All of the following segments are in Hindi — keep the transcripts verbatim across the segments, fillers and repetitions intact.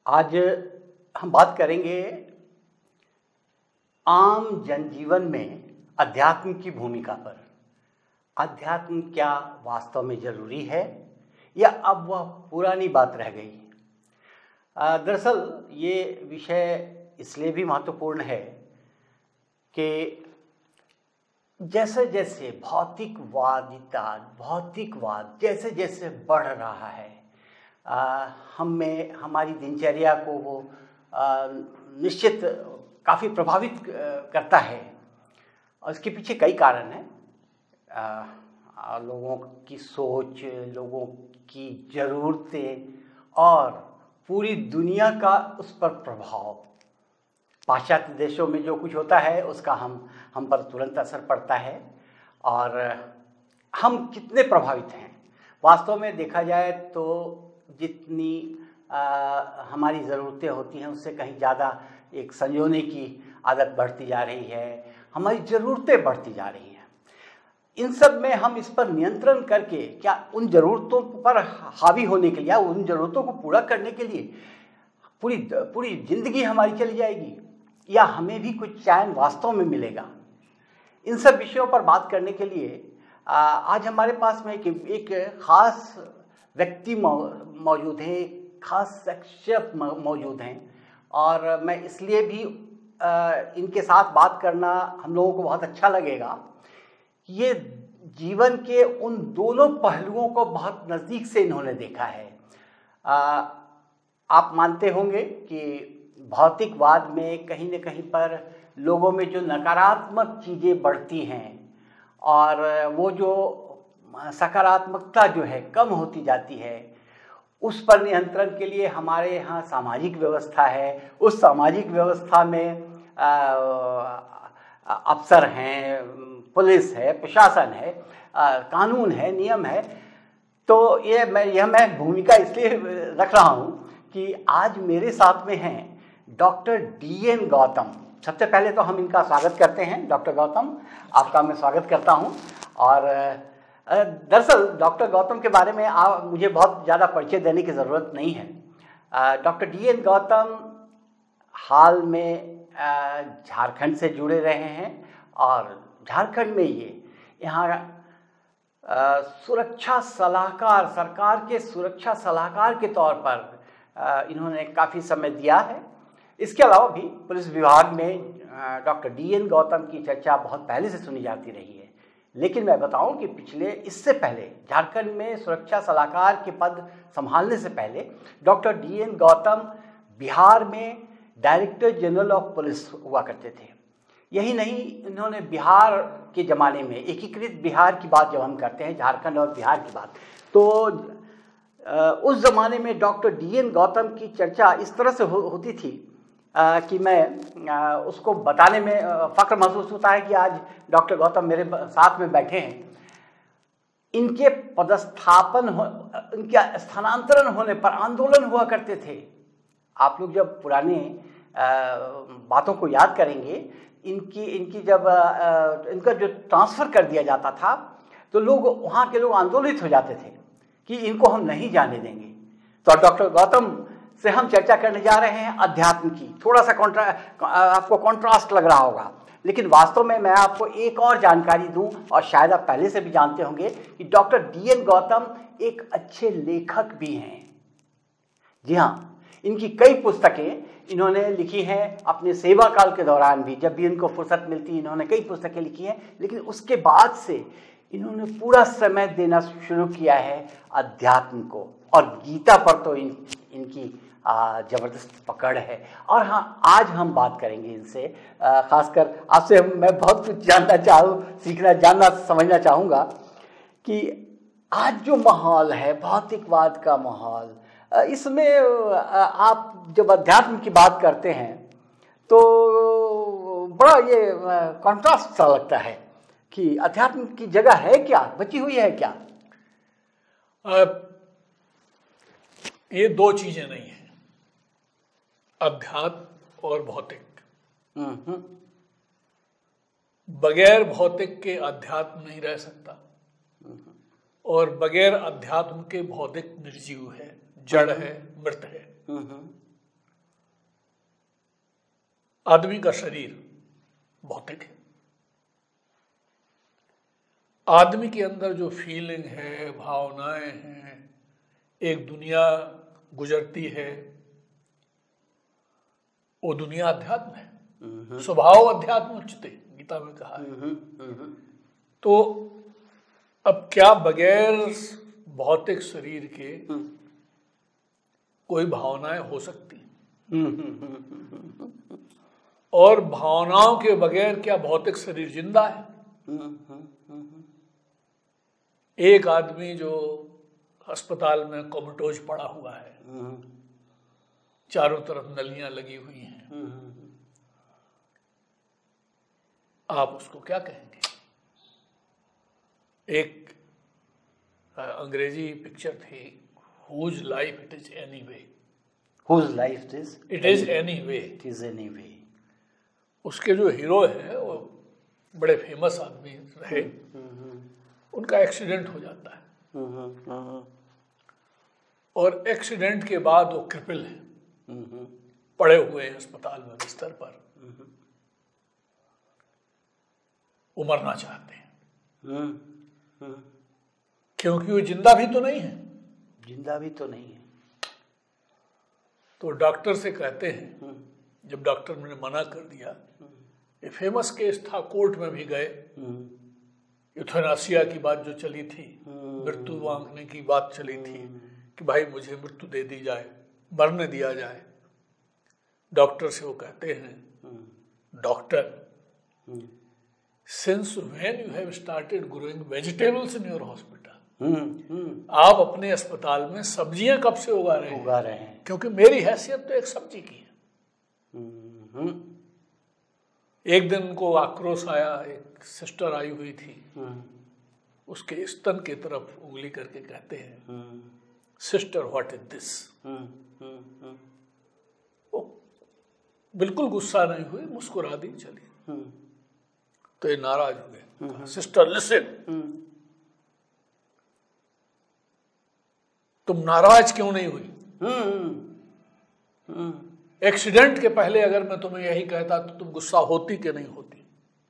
आज हम बात करेंगे आम जनजीवन में अध्यात्म की भूमिका पर। अध्यात्म क्या वास्तव में जरूरी है या अब वह पुरानी बात रह गई? दरअसल ये विषय इसलिए भी महत्वपूर्ण है कि जैसे जैसे भौतिकवादिता भौतिकवाद जैसे जैसे बढ़ रहा है, आ, हम में हमारी दिनचर्या को वो आ, निश्चित काफ़ी प्रभावित करता है। और इसके पीछे कई कारण हैं। आ, लोगों की सोच, लोगों की ज़रूरतें और पूरी दुनिया का उस पर प्रभाव। पाश्चात्य देशों में जो कुछ होता है उसका हम हम पर तुरंत असर पड़ता है और हम कितने प्रभावित हैं। वास्तव में देखा जाए तो जितनी आ, हमारी ज़रूरतें होती हैं उससे कहीं ज़्यादा एक संजोने की आदत बढ़ती जा रही है, हमारी ज़रूरतें बढ़ती जा रही हैं। इन सब में हम इस पर नियंत्रण करके क्या उन ज़रूरतों पर हावी होने के लिए या उन ज़रूरतों को पूरा करने के लिए पूरी पूरी ज़िंदगी हमारी चली जाएगी या हमें भी कुछ चैन वास्तव में मिलेगा? इन सब विषयों पर बात करने के लिए आज हमारे पास में एक, एक ख़ास व्यक्ति मौजूद है, खास शख्सियत मौजूद हैं और मैं इसलिए भी इनके साथ बात करना हम लोगों को बहुत अच्छा लगेगा। ये जीवन के उन दोनों पहलुओं को बहुत नज़दीक से इन्होंने देखा है। आ, आप मानते होंगे कि भौतिकवाद में कहीं न कहीं पर लोगों में जो नकारात्मक चीज़ें बढ़ती हैं और वो जो सकारात्मकता जो है कम होती जाती है, उस पर नियंत्रण के लिए हमारे यहाँ सामाजिक व्यवस्था है। उस सामाजिक व्यवस्था में अफसर हैं, पुलिस है, प्रशासन है, आ, कानून है, नियम है। तो ये मैं यह मैं भूमिका इसलिए रख रहा हूँ कि आज मेरे साथ में हैं डॉक्टर डी एन गौतम। सबसे पहले तो हम इनका स्वागत करते हैं। डॉक्टर गौतम, आपका मैं स्वागत करता हूँ। और दरअसल डॉक्टर गौतम के बारे में आ, मुझे बहुत ज़्यादा परिचय देने की ज़रूरत नहीं है। डॉक्टर डी एन गौतम हाल में झारखंड से जुड़े रहे हैं और झारखंड में ये यहाँ सुरक्षा सलाहकार, सरकार के सुरक्षा सलाहकार के तौर पर आ, इन्होंने काफ़ी समय दिया है। इसके अलावा भी पुलिस विभाग में डॉक्टर डी एन गौतम की चर्चा बहुत पहले से सुनी जाती रही है। लेकिन मैं बताऊं कि पिछले इससे पहले झारखंड में सुरक्षा सलाहकार के पद संभालने से पहले doctor D N Gautam Bihar में डायरेक्टर जनरल ऑफ पुलिस हुआ करते थे। यही नहीं, इन्होंने बिहार के ज़माने में एकीकृत बिहार की बात जब हम करते हैं, झारखंड और बिहार की बात, तो उस ज़माने में डॉक्टर डी एन गौतम की चर्चा इस तरह से हो, होती थी आ, कि मैं आ, उसको बताने में फ़ख्र महसूस होता है कि आज डॉक्टर गौतम मेरे साथ में बैठे हैं। इनके पदस्थापन हो, इनके स्थानांतरण होने पर आंदोलन हुआ करते थे। आप लोग जब पुराने आ, बातों को याद करेंगे, इनकी इनकी जब आ, इनका जो ट्रांसफ़र कर दिया जाता था तो लोग, वहाँ के लोग आंदोलित हो जाते थे कि इनको हम नहीं जाने देंगे। तो डॉक्टर गौतम से हम चर्चा करने जा रहे हैं अध्यात्म की। थोड़ा सा कॉन्ट्रा आपको कॉन्ट्रास्ट लग रहा होगा, लेकिन वास्तव में मैं आपको एक और जानकारी दूं, और शायद आप पहले से भी जानते होंगे कि डॉक्टर डी एन गौतम एक अच्छे लेखक भी हैं। जी हाँ, इनकी कई पुस्तकें इन्होंने लिखी हैं अपने सेवा काल के दौरान भी। जब भी इनको फुर्सत मिलती इन्होंने कई पुस्तकें लिखी हैं। लेकिन उसके बाद से इन्होंने पूरा समय देना शुरू किया है अध्यात्म को, और गीता पर तो इन, इनकी ज़बरदस्त पकड़ है। और हाँ, आज हम बात करेंगे इनसे, ख़ासकर आपसे मैं बहुत कुछ जानना चाहूँ, सीखना, जानना, समझना चाहूँगा कि आज जो माहौल है, भौतिकवाद का माहौल, इसमें आप जब अध्यात्म की बात करते हैं तो बड़ा ये कॉन्ट्रास्ट सा लगता है कि अध्यात्म की जगह है क्या, बची हुई है क्या? आ, ये दो चीजें नहीं हैं, अध्यात्म और भौतिक। बगैर भौतिक के अध्यात्म नहीं रह सकता और बगैर अध्यात्म के भौतिक निर्जीव है, जड़ है, मृत है। आदमी का शरीर भौतिक है। आदमी के अंदर जो फीलिंग है, भावनाएं हैं, एक दुनिया गुजरती है, वो दुनिया अध्यात्म है। स्वभाव अध्यात्म उच्चते, गीता में कहा है। तो अब क्या बगैर भौतिक शरीर के कोई भावनाएं हो सकती? और भावनाओं के बगैर क्या भौतिक शरीर जिंदा है? एक आदमी जो अस्पताल में कोमाटोज पड़ा हुआ है, चारों तरफ नलियां लगी हुई हैं, आप उसको क्या कहेंगे? एक अंग्रेजी पिक्चर थी, whose life it is anyway, whose life is it is anyway, it is anyway. उसके जो हीरो है वो बड़े फेमस आदमी रहे, उनका एक्सीडेंट हो जाता है और एक्सीडेंट के बाद वो क्रिपल है, पड़े हुए हैं अस्पताल में बिस्तर पर, वो मरना चाहते हैं क्योंकि वो जिंदा भी तो नहीं है, जिंदा भी तो नहीं है। तो डॉक्टर से कहते हैं, जब डॉक्टर ने मना कर दिया, ये फेमस केस था, कोर्ट में भी गए, यूथेनासिया की बात जो चली थी, मृत्यु मांगने की बात चली थी कि भाई मुझे मृत्यु दे दी जाए, मरने दिया जाए। डॉक्टर से वो कहते हैं, doctor, since when you have started growing vegetables in your hospital, आप अपने अस्पताल में सब्जियां कब से उगा रहे हैं? उगा रहे हैं, क्योंकि मेरी हैसियत तो एक सब्जी की है। एक दिन को आक्रोश आया, एक सिस्टर आई हुई थी, उसके स्तन की तरफ उंगली करके कहते हैं, सिस्टर व्हाट इज दिस? वो बिल्कुल गुस्सा नहीं हुई, मुस्कुरा दी, चली। तो ये नाराज हुए, सिस्टर लिसन, तुम नाराज क्यों नहीं हुई? एक्सीडेंट के पहले अगर मैं तुम्हें यही कहता तो तुम गुस्सा होती कि नहीं होती?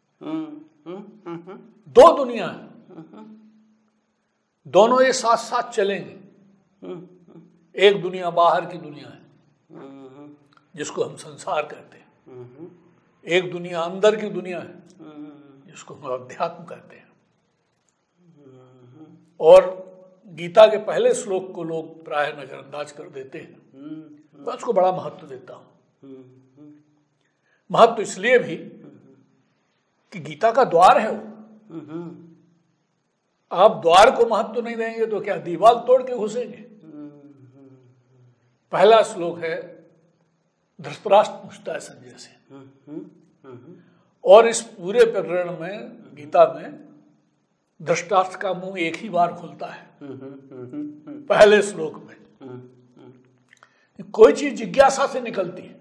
दो दुनिया है, दोनों ये साथ साथ चलेंगे। एक दुनिया बाहर की दुनिया है जिसको हम संसार कहते हैं, एक दुनिया अंदर की दुनिया है जिसको हम अध्यात्म कहते हैं। और गीता के पहले श्लोक को लोग प्राय नजरअंदाज कर देते हैं, मैं उसको बड़ा महत्व देता हूं। महत्व इसलिए भी कि गीता का द्वार है वो। आप द्वार को महत्व नहीं देंगे तो क्या दीवार तोड़ के घुसेंगे? पहला श्लोक है, धृतराष्ट्र पूछता है संजय से, और इस पूरे प्रकरण में, गीता में, धृतराष्ट्र का मुंह एक ही बार खुलता है, पहले श्लोक में। कोई चीज जिज्ञासा से निकलती है।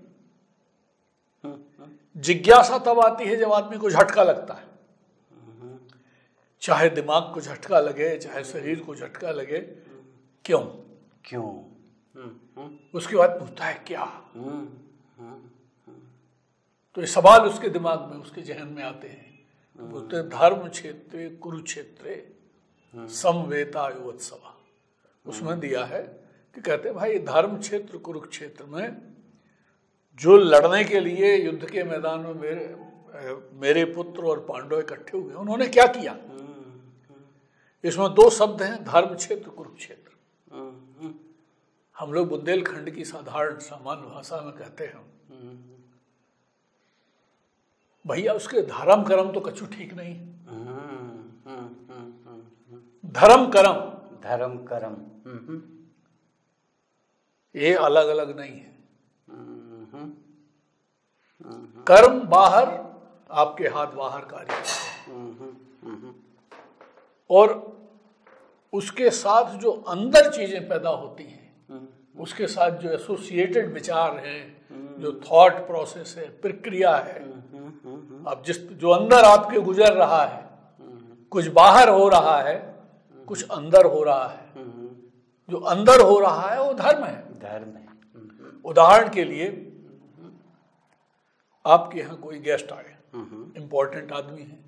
जिज्ञासा तब आती है जब आदमी को झटका लगता है, चाहे दिमाग को झटका लगे, चाहे शरीर को झटका लगे। क्यों क्यों उसके बाद पूछता है क्या? तो ये सवाल उसके दिमाग में, उसके जहन में आते हैं। बोलते धर्म क्षेत्रे कुरुक्षेत्रे समवेतायुवत्सवा, उसमें दिया है कि कहते भाई धर्म क्षेत्र कुरुक्षेत्र में जो लड़ने के लिए युद्ध के मैदान में मेरे मेरे पुत्र और पांडव इकट्ठे हुए, उन्होंने क्या किया? इसमें दो शब्द हैं, धर्म क्षेत्र कुरुक्षेत्र। हम लोग बुंदेलखंड की साधारण सामान्य भाषा में कहते हैं, भैया उसके धर्म कर्म तो कछु ठीक नहीं। धर्म कर्म धर्म कर्म ये अलग अलग नहीं है। कर्म बाहर, आपके हाथ बाहर कार्य, और उसके साथ जो अंदर चीजें पैदा होती हैं, उसके साथ जो एसोसिएटेड विचार हैं, जो थॉट प्रोसेस है, प्रक्रिया है, अब जिस जो अंदर आपके गुजर रहा है, कुछ बाहर हो रहा है, कुछ अंदर हो रहा है। जो अंदर हो रहा है वो धर्म है। धर्म है। उदाहरण के लिए आपके यहाँ कोई गेस्ट आए, इंपॉर्टेंट आदमी है,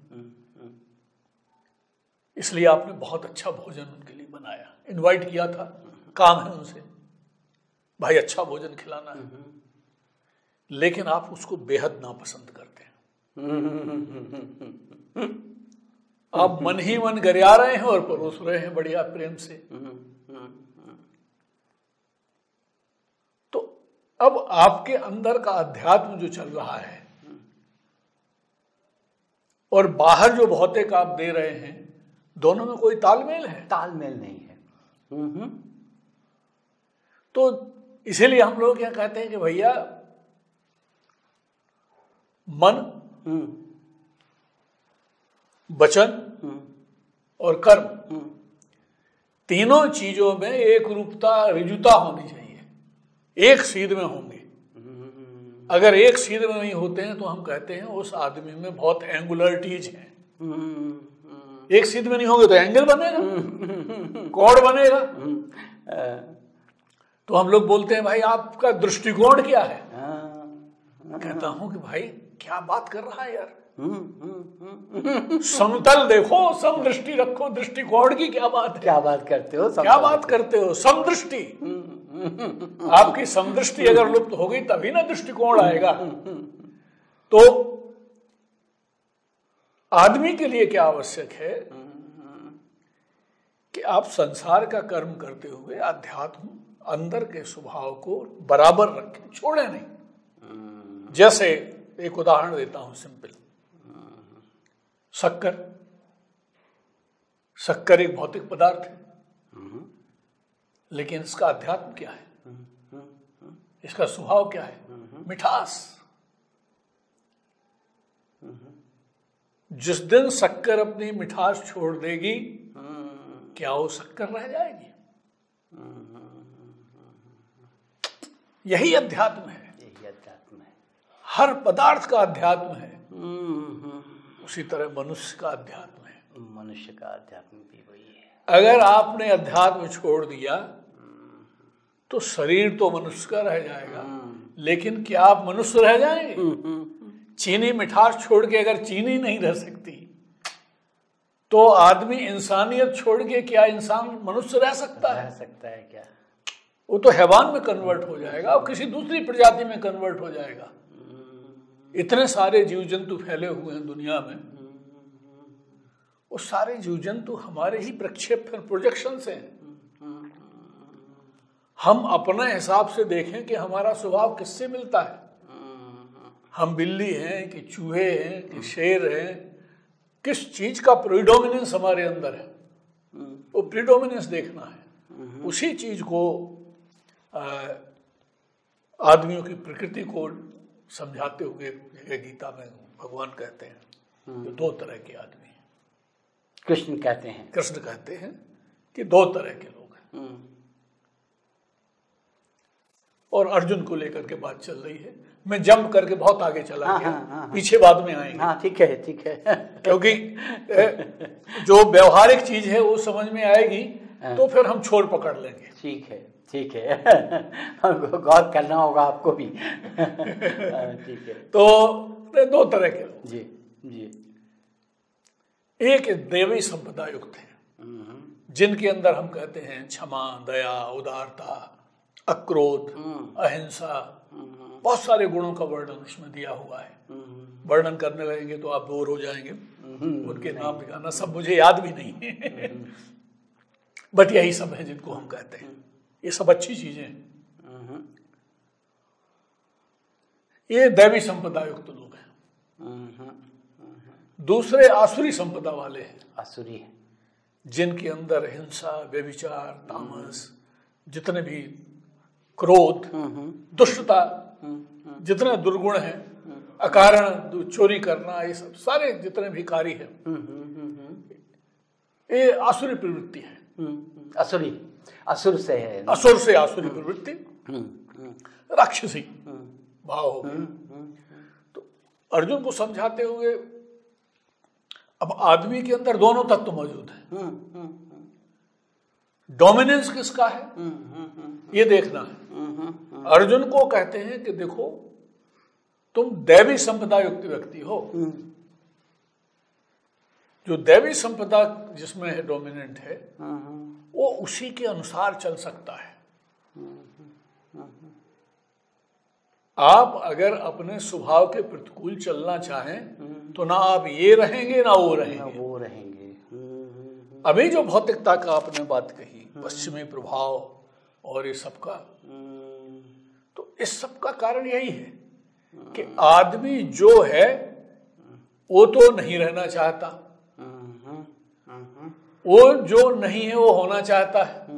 इसलिए आपने बहुत अच्छा भोजन उनके लिए बनाया, इनवाइट किया था, काम है उनसे, भाई अच्छा भोजन खिलाना है, लेकिन आप उसको बेहद नापसंद करते हैं। आप मन ही मन गरिया रहे हैं और परोस रहे हैं बढ़िया प्रेम से। तो अब आपके अंदर का अध्यात्म जो चल रहा है और बाहर जो भौतिक आप दे रहे हैं, दोनों में कोई तालमेल है? तालमेल नहीं है। तो इसीलिए हम लोग क्या कहते हैं कि भैया मन, वचन और कर्म, तीनों चीजों में एक रूपता, ऋजुता होनी चाहिए, एक सीध में होंगे। अगर एक सीध में नहीं होते हैं तो हम कहते हैं उस आदमी में बहुत एंगुलरिटीज है। एक सीध में नहीं होंगे तो एंगल बनेगा, कोण बनेगा। तो हम लोग बोलते हैं भाई आपका दृष्टिकोण क्या है? कहता हूं कि भाई क्या बात कर रहा है यार, समतल देखो, समदृष्टि रखो, दृष्टिकोण की क्या बात है? क्या बात करते हो? क्या बात करते हो? समदृष्टि, आपकी समदृष्टि अगर लुप्त हो गई तभी ना दृष्टिकोण आएगा। तो आदमी के लिए क्या आवश्यक है कि आप संसार का कर्म करते हुए अध्यात्म, अंदर के स्वभाव को बराबर रखें, छोड़े नहीं। जैसे एक उदाहरण देता हूं सिंपल, शक्कर। शक्कर एक भौतिक पदार्थ है, लेकिन इसका अध्यात्म क्या है? इसका स्वभाव क्या है? मिठास। जिस दिन शक्कर अपनी मिठास छोड़ देगी, क्या वो शक्कर रह जाएगी? यही अध्यात्म है। यही अध्यात्म है। हर पदार्थ का अध्यात्म है। उसी तरह मनुष्य का अध्यात्म है। मनुष्य का अध्यात्म भी वही है। अगर आपने अध्यात्म छोड़ दिया तो शरीर तो मनुष्य का रह जाएगा, लेकिन क्या आप मनुष्य रह जाएंगे? चीनी मिठास छोड़ के अगर चीनी नहीं रह सकती तो आदमी इंसानियत छोड़ के क्या इंसान मनुष्य रह सकता है? रह सकता है क्या? वो तो हैवान में कन्वर्ट हो जाएगा और किसी दूसरी प्रजाति में कन्वर्ट हो जाएगा। इतने सारे जीव जंतु फैले हुए हैं दुनिया में, वो सारे जीव जंतु हमारे ही प्रक्षेपण, प्रोजेक्शन से हैं। हम अपने हिसाब से देखें कि हमारा स्वभाव किससे मिलता है। हम बिल्ली हैं कि चूहे हैं कि शेर हैं, किस चीज का प्रीडोमिनेंस हमारे अंदर है, वो प्रीडोमिनेंस देखना है। उसी चीज को आदमियों की प्रकृति को समझाते हुए गीता में भगवान कहते हैं कि दो तरह के आदमी हैं। कृष्ण कहते हैं कृष्ण कहते हैं कि दो तरह के लोग हैं। और अर्जुन को लेकर के बात चल रही है। मैं जंप करके बहुत आगे चला हाँ, गया, हाँ, हाँ, पीछे बाद में आएंगे। हाँ ठीक है ठीक है क्योंकि जो व्यवहारिक चीज है वो समझ में आएगी तो फिर हम छोड़ पकड़ लेंगे। ठीक है ठीक है हमको गौर करना होगा आपको भी ठीक है। तो दो तरह के लोग जी जी। एक देवी संपदा युक्त है, जिनके अंदर हम कहते हैं क्षमा, दया, उदारता, अक्रोध, अहिंसा, बहुत सारे गुणों का वर्णन उसमें दिया हुआ है। वर्णन करने लगेंगे तो आप बोर हो जाएंगे, उनके नाम दिखाना सब मुझे याद भी नहीं है बट यही सब है जिनको हम कहते हैं। ये सब अच्छी चीजें हैं। ये दैवी संपदा युक्त लोग हैं। दूसरे आसुरी संपदा वाले हैं। आसुरी है, जिनके अंदर हिंसा, व्यभिचार, तामस, जितने भी क्रोध, दुष्टता, जितने दुर्गुण हैं, अकारण चोरी करना, ये सब सारे जितने भी कार्य हैं, ये आसुरी प्रवृत्ति है। असुरी, असुर से है, असुर से आसुरी प्रवृत्ति, राक्षसी भाव हो गए। तो अर्जुन को समझाते हुए अब आदमी के अंदर दोनों तत्व मौजूद हैं। डोमिनेंस किसका है ये देखना है। अर्जुन को कहते हैं कि देखो तुम दैवी संपदा युक्त व्यक्ति हो। जो दैवी संपदा जिसमें है डोमिनेंट है, वो उसी के अनुसार चल सकता है। आप अगर अपने स्वभाव के प्रतिकूल चलना चाहें तो ना आप ये रहेंगे ना वो रहेंगे, वो रहेंगे। अभी जो भौतिकता का आपने बात कही, पश्चिमी प्रभाव और ये सब का, तो इस सब का कारण यही है कि आदमी जो है वो तो नहीं रहना चाहता, वो जो नहीं है वो होना चाहता है।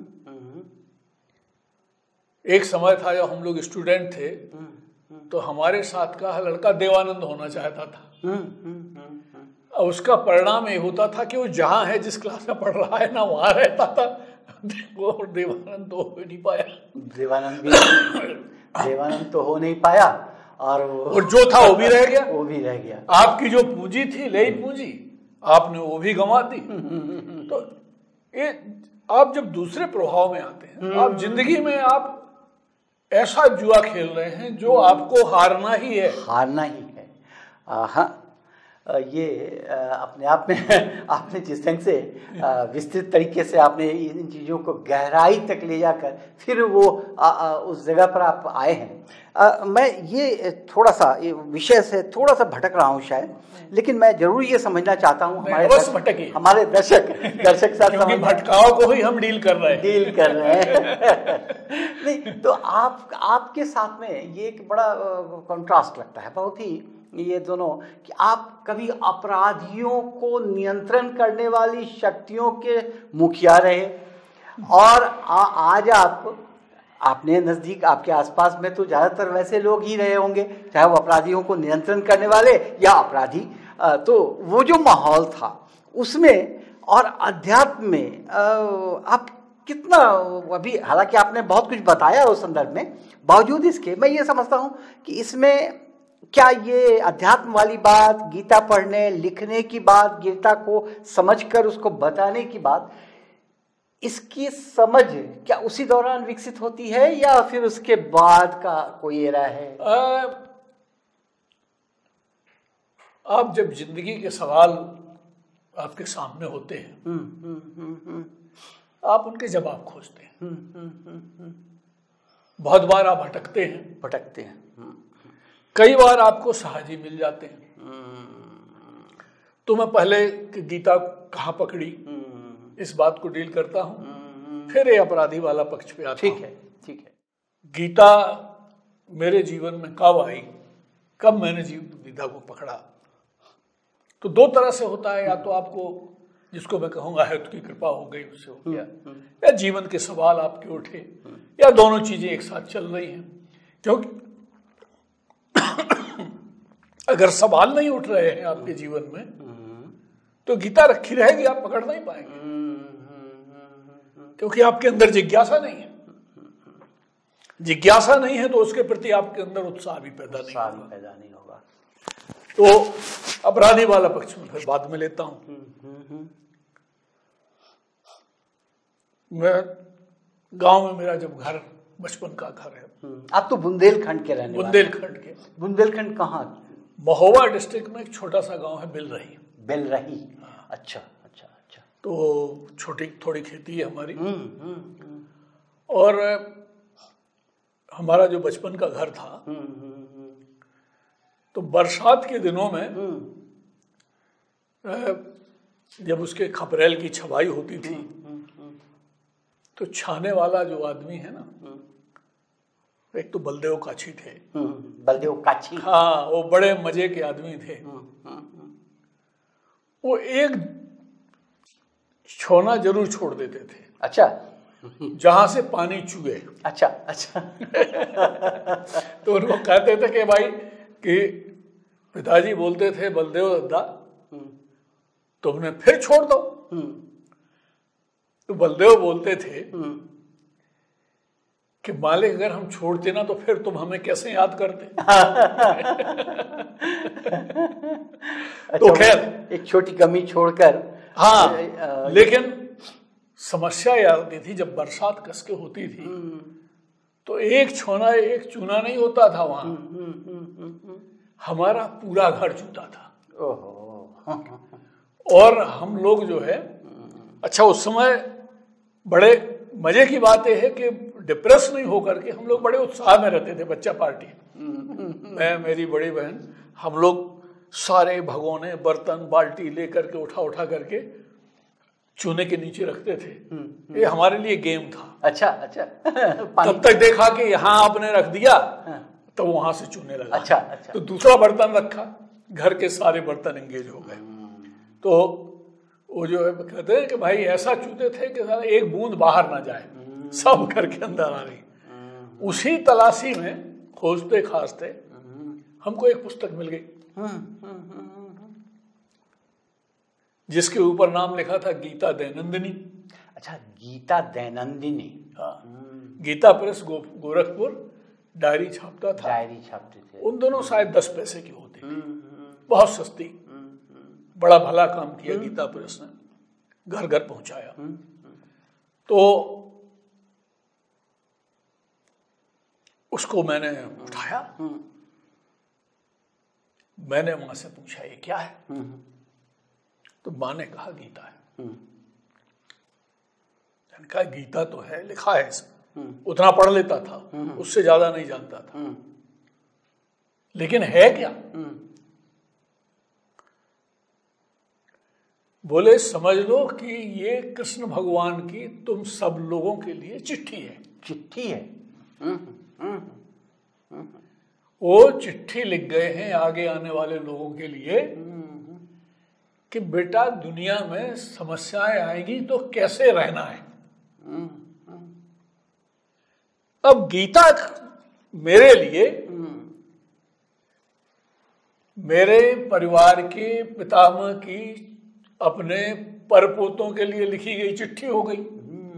एक समय था जब हम लोग स्टूडेंट थे तो हमारे साथ का लड़का देवानंद होना चाहता था। अब उसका परिणाम ये होता था कि वो जहां है, जिस क्लास में पढ़ रहा है ना, वहां रहता था। वो देवानंद तो हो नहीं पाया, देवानंद भी देवानंद तो हो नहीं पाया, और और जो था वो भी रह गया, वो भी रह गया। आपकी जो पूंजी थी, ले पूंजी, आपने वो भी गंवा दी। तो ये आप जब दूसरे प्रभाव में आते हैं, आप जिंदगी में आप ऐसा जुआ खेल रहे हैं जो आपको हारना ही है, हारना ही है। हाँ, ये अपने आप में आपने जिस ढंग से विस्तृत तरीके से आपने इन चीज़ों को गहराई तक ले जाकर फिर वो आ, आ, उस जगह पर आप आए हैं। आ, मैं ये थोड़ा सा ये विषय से थोड़ा सा भटक रहा हूँ शायद, लेकिन मैं जरूर ये समझना चाहता हूँ हमारे दर्शक, हमारे दर्शक दर्शक साथ भटकाव को ही हम डील कर रहे हैं डील कर रहे हैं नहीं तो आप आपके साथ में ये एक बड़ा कंट्रास्ट लगता है बहुत ही, ये दोनों, कि आप कभी अपराधियों को नियंत्रण करने वाली शक्तियों के मुखिया रहे, और आ, आज आप आपने नज़दीक आपके आसपास में तो ज़्यादातर वैसे लोग ही रहे होंगे, चाहे वो अपराधियों को नियंत्रण करने वाले या अपराधी। तो वो जो माहौल था उसमें और अध्यात्म में आप कितना, अभी हालांकि आपने बहुत कुछ बताया उस संदर्भ में, बावजूद इसके मैं ये समझता हूँ कि इसमें क्या ये अध्यात्म वाली बात, गीता पढ़ने लिखने की बात, गीता को समझकर उसको बताने की बात, इसकी समझ क्या उसी दौरान विकसित होती है या फिर उसके बाद का कोई एरा है? आ, आप जब जिंदगी के सवाल आपके सामने होते हैं, हुँ, हुँ, हुँ, हुँ, आप उनके जवाब खोजते हैं। हुँ, हुँ, हुँ, हुँ, बहुत बार आप भटकते हैं भटकते हैं कई बार आपको साहजी मिल जाते हैं। तो मैं पहले कि गीता कहाँ पकड़ी, इस बात को डील करता हूँ, फिर ये अपराधी वाला पक्ष पे आता हूँ। ठीक है, ठीक है। गीता मेरे जीवन में कब आई, कब मैंने जीव गीता को पकड़ा, तो दो तरह से होता है। या तो आपको, जिसको मैं कहूँगा है उसकी कृपा हो गई, उससे हो गया, या जीवन के सवाल आपके उठे, या दोनों चीजें एक साथ चल रही हैं। क्योंकि अगर सवाल नहीं उठ रहे हैं आपके जीवन में तो गीता रखी रहेगी, आप पकड़ नहीं पाएंगे, क्योंकि आपके अंदर जिज्ञासा नहीं है। जिज्ञासा नहीं है तो उसके प्रति आपके अंदर उत्साह भी पैदा नहीं होगा पैदा नहीं होगा तो अपराधी वाला पक्ष में फिर बाद में लेता हूं। मैं गांव में, मेरा जब घर बचपन का घर है। आप तो बुंदेलखंड के रहने वाले? बुंदेलखंड के। बुंदेलखंड कहाँ? महोबा डिस्ट्रिक्ट में एक छोटा सा गांव है बिलरही। बिलरही, अच्छा अच्छा अच्छा। तो छोटी थोड़ी खेती है हमारी। और हमारा जो बचपन का घर था, तो बरसात के दिनों में जब उसके खपरेल की छवाई होती थी तो छाने वाला जो आदमी है ना, एक तो बलदेव काछी थे। बलदेव काछी, हाँ, वो बड़े मजे के आदमी थे। वो एक छोना जरूर छोड़ देते थे। अच्छा। जहां से पानी चुए। अच्छा अच्छा। तो उनको कहते थे कि भाई, कि पिताजी बोलते थे, बलदेव दादा तुमने फिर छोड़ दो। तो बलदेव बोलते थे कि मालिक, अगर हम छोड़ते ना तो फिर तुम हमें कैसे याद करते। तो खैर, एक छोटी कमी छोड़कर। हाँ, आ, लेकिन समस्या यह होती थी, जब बरसात कसके होती थी तो एक छोना एक चूना नहीं होता था वहां, हमारा पूरा घर जूता था। ओहो। और हम लोग जो है, अच्छा उस समय बड़े मजे की बात यह है कि डिप्रेस नहीं होकर के हम लोग बड़े उत्साह में रहते थे। बच्चा पार्टी, मैं, मेरी बड़ी बहन, हम लोग सारे भगोने, बर्तन, बाल्टी लेकर के उठा उठा करके चूने के नीचे रखते थे। ये हमारे लिए गेम था। अच्छा अच्छा। तब तक देखा कि यहाँ आपने रख दिया तो वहां से चूने लगा। अच्छा अच्छा। तो दूसरा बर्तन रखा, घर के सारे बर्तन एंगेज हो गए। तो वो जो है कहते हैं कि भाई ऐसा चूते थे कि एक बूंद बाहर ना जाए, सब घर के अंदर आ रही। उसी तलाशी में खोजते खाजते हमको एक पुस्तक मिल गई जिसके ऊपर नाम लिखा था गीता दैनंदिनी। अच्छा, गीता दैनंदिनी। हाँ, गीता प्रेस गो, गोरखपुर डायरी छापता था। डायरी छापते थे। उन दोनों शायद दस पैसे की होती थी, बहुत सस्ती। बड़ा भला काम किया गीता प्रेस ने, घर घर पहुंचाया। तो उसको मैंने उठाया, मैंने वहां से पूछा ये क्या है? तो माँ ने कहा गीता है। मैंने कहा गीता तो है, लिखा है इसमें। उतना पढ़ लेता था, उससे ज्यादा नहीं जानता था, लेकिन है क्या? बोले समझ लो कि ये कृष्ण भगवान की तुम सब लोगों के लिए चिट्ठी है। चिट्ठी है? वो चिट्ठी लिख गए हैं आगे आने वाले लोगों के लिए कि बेटा दुनिया में समस्याएं आएगी तो कैसे रहना है। अब गीता मेरे लिए, मेरे परिवार के पितामह की अपने परपोतों के लिए लिखी गई चिट्ठी हो गई।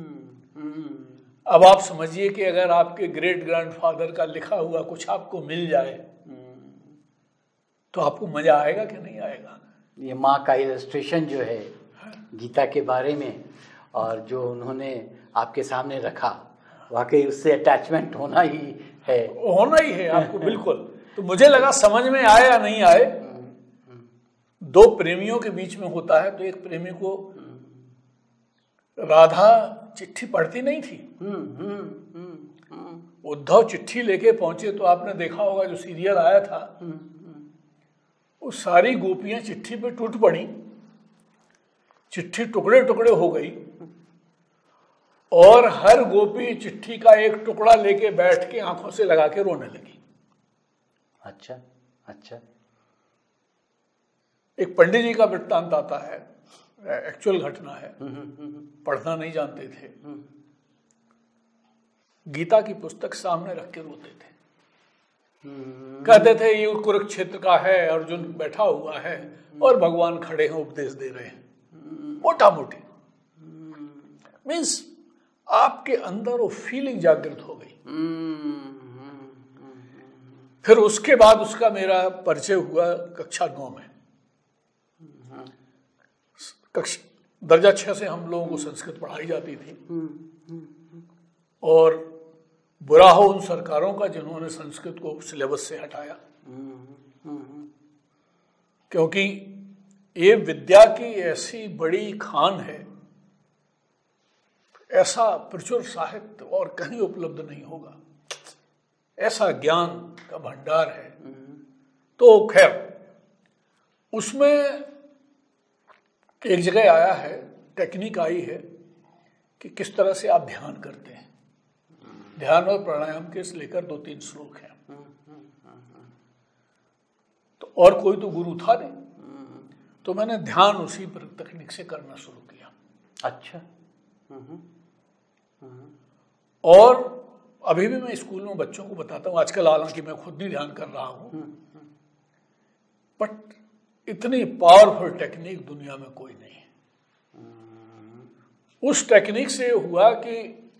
अब आप समझिए कि अगर आपके ग्रेट ग्रैंडफादर का लिखा हुआ कुछ आपको मिल जाए तो आपको मजा आएगा कि नहीं आएगा? ये माँ का इलस्ट्रेशन जो है गीता के बारे में और जो उन्होंने आपके सामने रखा, वाकई उससे अटैचमेंट होना ही है। होना ही है आपको, बिल्कुल। तो मुझे लगा समझ में आए या नहीं आए, दो प्रेमियों के बीच में होता है तो एक प्रेमी को राधा चिट्ठी पढ़ती नहीं थी। उद्धव चिट्ठी लेके पहुंचे तो आपने देखा होगा जो सीरियल आया था, वो सारी गोपियां चिट्ठी पे टूट पड़ी, चिट्ठी टुकड़े टुकड़े हो गई और हर गोपी चिट्ठी का एक टुकड़ा लेके बैठ के आंखों से लगा के रोने लगी। अच्छा अच्छा। एक पंडित जी का वृत्तांत आता है, एक्चुअल घटना है, पढ़ना नहीं जानते थे, गीता की पुस्तक सामने रख के रोते थे। कहते थे ये कुरुक्षेत्र का है, अर्जुन बैठा हुआ है और भगवान खड़े हैं उपदेश दे रहे हैं, मोटा मोटी। मीन्स आपके अंदर वो फीलिंग जागृत हो गई। फिर उसके बाद उसका मेरा परिचय हुआ कक्षा नौ में। कक्षा दर्जा छह से हम लोगों को संस्कृत पढ़ाई जाती थी और बुरा हो उन सरकारों का जिन्होंने संस्कृत को सिलेबस से हटाया, क्योंकि ये विद्या की ऐसी बड़ी खान है, ऐसा प्रचुर साहित्य और कहीं उपलब्ध नहीं होगा, ऐसा ज्ञान का भंडार है। तो खैर उसमें एक जगह आया है, टेक्निक आई है कि किस तरह से आप ध्यान करते हैं। ध्यान और प्राणायाम के लेकर दो तीन श्लोक हैं। तो और कोई तो गुरु था नहीं, तो मैंने ध्यान उसी पर तकनीक से करना शुरू किया। अच्छा। और अभी भी मैं स्कूल में बच्चों को बताता हूँ, आजकल हालांकि मैं खुद नहीं ध्यान कर रहा हूँ, बट इतनी पावरफुल टेक्निक दुनिया में कोई नहीं है। उस टेक्निक से हुआ कि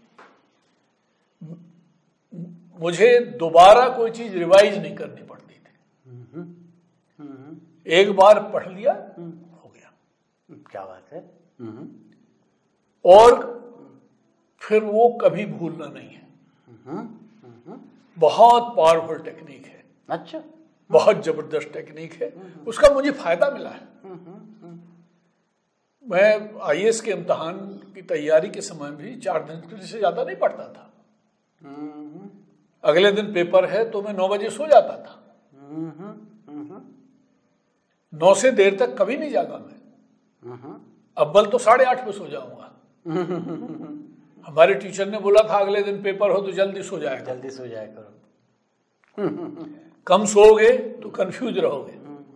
मुझे दोबारा कोई चीज रिवाइज नहीं करनी पड़ती थी, एक बार पढ़ लिया हो गया। क्या बात है। और फिर वो कभी भूलना नहीं है। बहुत पावरफुल टेक्निक है। अच्छा। बहुत जबरदस्त टेक्निक है, उसका मुझे फायदा मिला है। मैं आई ए एस के इम्तहान की तैयारी के समय भी चार दिन से ज्यादा नहीं पढ़ता था। अगले दिन पेपर है तो मैं नौ बजे सो जाता था, नौ से देर तक कभी नहीं जागा मैं। अव्वल तो साढ़े आठ पे सो जाऊंगा। हमारे टीचर ने बोला था अगले दिन पेपर हो तो जल्दी सो जाएगा, जल्दी सो जाया करो। कम सोओगे तो कंफ्यूज रहोगे।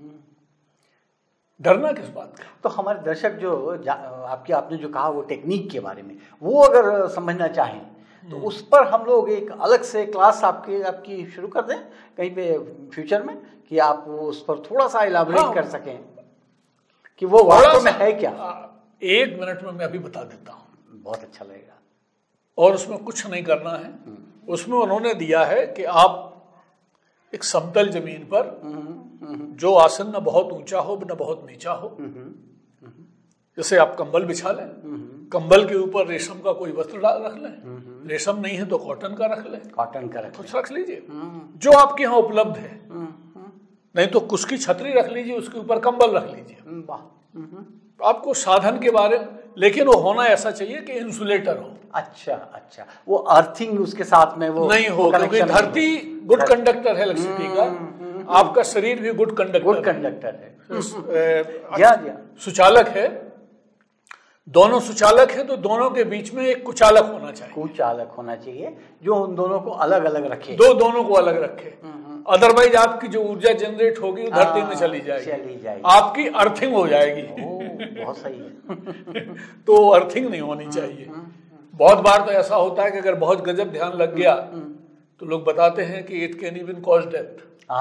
डरना किस बात का? तो हमारे दर्शक जो आपके आपने जो कहा वो टेक्निक के बारे में, वो अगर समझना चाहें तो उस पर हम लोग एक अलग से क्लास आपकी आपकी शुरू कर दें कहीं पे फ्यूचर में, कि आप उस पर थोड़ा सा इलाबोरेट हाँ, कर सकें कि वो वास्तव में है क्या। एक मिनट में मैं अभी बता देता हूँ, बहुत अच्छा लगेगा। और उसमें कुछ नहीं करना है। उसमें उन्होंने दिया है कि आप एक समतल जमीन पर जो आसन न बहुत ऊंचा हो न बहुत नीचा हो, जैसे आप कंबल बिछा लें, कंबल के ऊपर रेशम का कोई वस्त्र रख लें, रेशम नहीं है तो कॉटन का रख लें, कॉटन का रख कुछ रख लीजिए जो आपके यहाँ उपलब्ध है। नहीं तो कुछ की छतरी रख लीजिए, उसके ऊपर कंबल रख लीजिए। आपको साधन के बारे में, लेकिन वो होना ऐसा चाहिए कि इंसुलेटर हो। अच्छा अच्छा, वो अर्थिंग उसके साथ में वो नहीं हो, क्योंकि धरती गुड कंडक्टर है इलेक्ट्रिसिटी का, आपका शरीर भी गुड कंडक्टर गुड कंडक्टर है, है, सुचालक है। दोनों सुचालक है तो दोनों के बीच में एक कुचालक होना चाहिए। कुचालक होना चाहिए जो उन दोनों को अलग अलग रखे, दो दोनों को अलग रखे। अदरवाइज आपकी जो ऊर्जा जनरेट होगी वो धरती में चली जाएगी, चली जाएगी, आपकी अर्थिंग हो जाएगी। ओ, बहुत सही है। तो अर्थिंग नहीं होनी चाहिए। बहुत बार तो ऐसा होता है कि अगर बहुत गजब ध्यान लग गया तो लोग बताते हैं कि it can even cause death.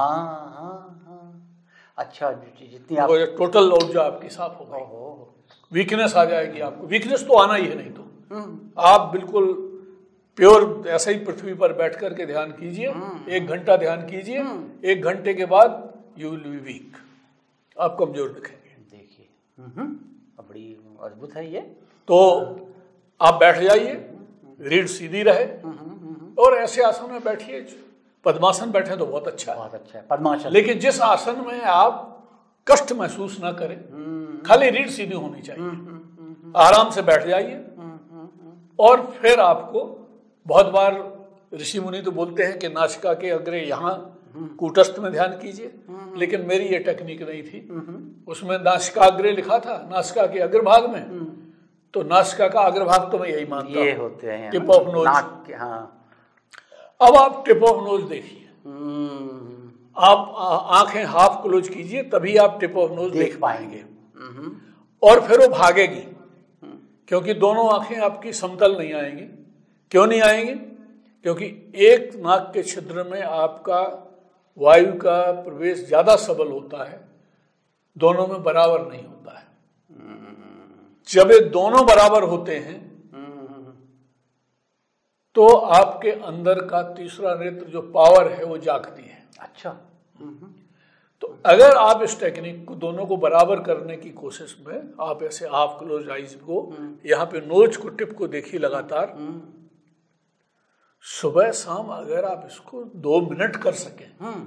अच्छा, जितनी आप टोटल ऊर्जा आपकी साफ हो गई, वीकनेस आ जाएगी आपको। वीकनेस तो आना ही है, नहीं तो आप बिल्कुल प्योर ऐसे ही पृथ्वी पर बैठ कर के ध्यान कीजिए, एक घंटा ध्यान कीजिए, एक घंटे के बाद यू विल बी वीक, आप कमजोर दिखेंगे। देखिए बड़ी अद्भुत है ये। तो आप बैठ जाइए, रीढ़ सीधी रहे और ऐसे आसन में बैठिए। पद्मासन बैठे तो बहुत अच्छा है, बहुत अच्छा है पद्मासन। लेकिन जिस आसन में आप कष्ट महसूस ना करें, खाली रीढ़ सीधी होनी चाहिए, आराम से बैठ जाइए। और फिर आपको बहुत बार ऋषि मुनि तो बोलते हैं कि नासिका के अग्रे यहाँ कूटस्थ में ध्यान कीजिए, लेकिन मेरी ये टेक्निक नहीं थी। उसमें नासिकाग्रे लिखा था, नासिका के अग्रभाग में, तो नासिका का अग्रभाग तो मैं यही मानता हूँ, ये होते हैं टिप ऑफ नोज। हाँ। अब आप टिप ऑफ नोज देखिए, आप आंखें हाफ क्लोज कीजिए, तभी आप टिप ऑफ नोज देख पाएंगे। और फिर वो भागेगी, क्योंकि दोनों आंखें आपकी समतल नहीं आएंगी। क्यों नहीं आएंगी? क्योंकि एक नाक के छिद्र में आपका वायु का प्रवेश ज्यादा सबल होता है, दोनों में बराबर नहीं होता है। जब ये दोनों बराबर होते हैं तो आपके अंदर का तीसरा नेत्र जो पावर है वो जागती है। अच्छा। तो अगर आप इस टेक्निक को दोनों को बराबर करने की कोशिश में, आप ऐसे हाफ क्लोज आईज को, यहाँ पे नोज को, टिप को देखिए लगातार, सुबह शाम अगर आप इसको दो मिनट कर सकें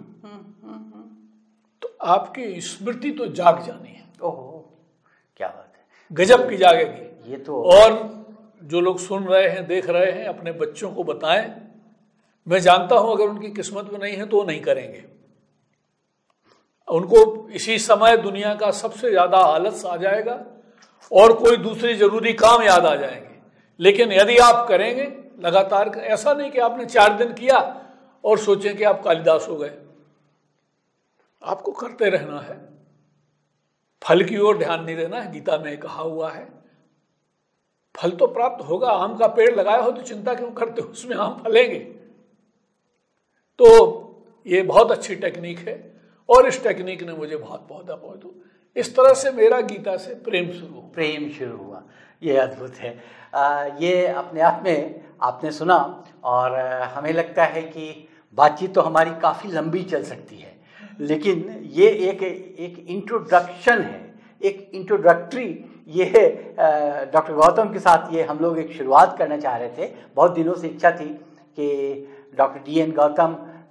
तो आपकी स्मृति तो जाग जानी है। ओहो, क्या बात है, गजब की जागेगी ये तो। और जो लोग सुन रहे हैं, देख रहे हैं, अपने बच्चों को बताएं। मैं जानता हूं अगर उनकी किस्मत में नहीं है तो वो नहीं करेंगे। उनको इसी समय दुनिया का सबसे ज्यादा आलस आ जाएगा और कोई दूसरे जरूरी काम याद आ जाएंगे। लेकिन यदि आप करेंगे लगातार, ऐसा नहीं कि आपने चार दिन किया और सोचें कि आप कालिदास हो गए। आपको करते रहना है, फल की ओर ध्यान नहीं देना है। गीता में कहा हुआ है फल तो प्राप्त होगा। आम का पेड़ लगाए हो तो चिंता क्यों करते हो, उसमें आम फलेंगे। तो ये बहुत अच्छी टेक्निक है और इस टेक्निक ने मुझे बहुत बहुत बहुत इस तरह से मेरा गीता से प्रेम शुरू हुआ। प्रेम शुरू हुआ, ये अद्भुत है। आ, ये अपने आप में आपने सुना और हमें लगता है कि बातचीत तो हमारी काफ़ी लंबी चल सकती है, लेकिन ये एक एक इंट्रोडक्शन है, एक इंट्रोडक्टरी। ये डॉक्टर गौतम के साथ ये हम लोग एक शुरुआत करना चाह रहे थे। बहुत दिनों से इच्छा थी कि डॉक्टर डी एन गौतम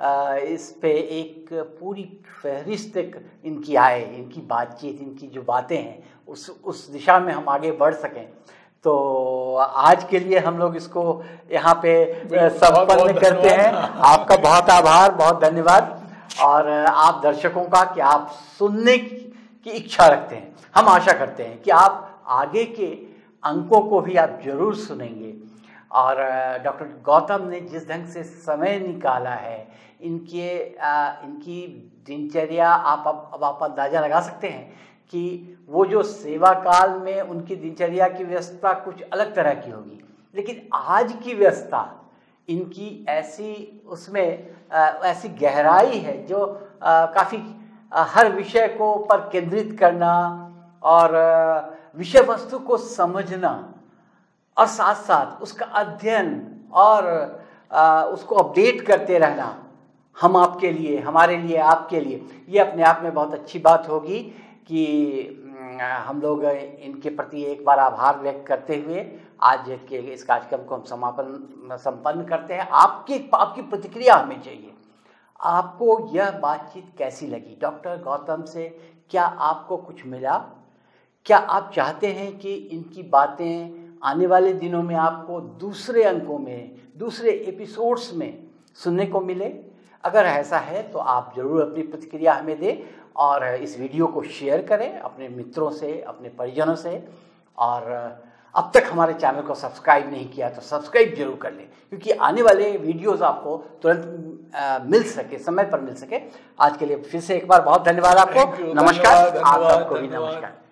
इस पे एक पूरी फहरिस्त इनकी आए, इनकी बातचीत, इनकी जो बातें हैं उस उस दिशा में हम आगे बढ़ सकें। तो आज के लिए हम लोग इसको यहाँ पे संपन्न करते हैं। आपका बहुत आभार, बहुत धन्यवाद, और आप दर्शकों का कि आप सुनने की इच्छा रखते हैं। हम आशा करते हैं कि आप आगे के अंकों को भी आप जरूर सुनेंगे। और डॉक्टर गौतम ने जिस ढंग से समय निकाला है, इनके इनकी दिनचर्या आप अब अब आप अंदाज़ा लगा सकते हैं कि वो जो सेवा काल में उनकी दिनचर्या की व्यस्तता कुछ अलग तरह की होगी, लेकिन आज की व्यस्तता इनकी ऐसी उसमें आ, ऐसी गहराई है जो काफ़ी हर विषय को पर केंद्रित करना और विषय वस्तु को समझना और साथ साथ उसका अध्ययन और आ, उसको अपडेट करते रहना हम आपके लिए, हमारे लिए, आपके लिए, ये अपने आप में बहुत अच्छी बात होगी कि हम लोग इनके प्रति एक बार आभार व्यक्त करते हुए आज के इस कार्यक्रम को हम समापन संपन्न करते हैं। आपकी आपकी प्रतिक्रिया हमें चाहिए। आपको यह बातचीत कैसी लगी? डॉक्टर गौतम से क्या आपको कुछ मिला? क्या आप चाहते हैं कि इनकी बातें आने वाले दिनों में आपको दूसरे अंकों में, दूसरे एपिसोड्स में सुनने को मिले? अगर ऐसा है तो आप ज़रूर अपनी प्रतिक्रिया हमें दें और इस वीडियो को शेयर करें अपने मित्रों से, अपने परिजनों से। और अब तक हमारे चैनल को सब्सक्राइब नहीं किया तो सब्सक्राइब जरूर कर लें, क्योंकि आने वाले वीडियोस आपको तुरंत मिल सके, समय पर मिल सके। आज के लिए फिर से एक बार बहुत धन्यवाद आपको। नमस्कार। आप सबको भी नमस्कार।